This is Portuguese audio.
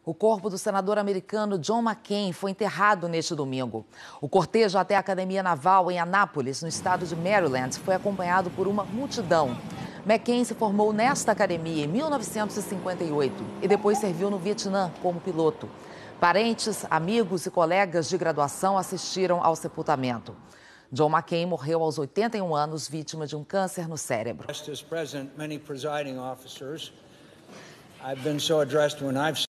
O corpo do senador americano John McCain foi enterrado neste domingo. O cortejo até a Academia Naval em Anápolis, no estado de Maryland, foi acompanhado por uma multidão. McCain se formou nesta academia em 1958 e depois serviu no Vietnã como piloto. Parentes, amigos e colegas de graduação assistiram ao sepultamento. John McCain morreu aos 81 anos, vítima de um câncer no cérebro.